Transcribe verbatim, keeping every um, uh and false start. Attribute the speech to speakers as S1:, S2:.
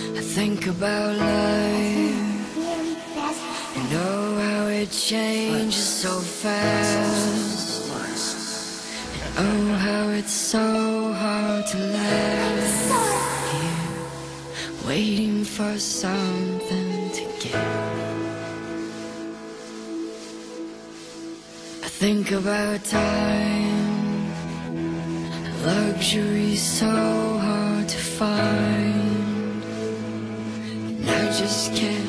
S1: I think about life and oh how it changes so fast, and oh how it's so hard to last here, waiting for something to give. I think about time, luxury so hard to find, and I just can't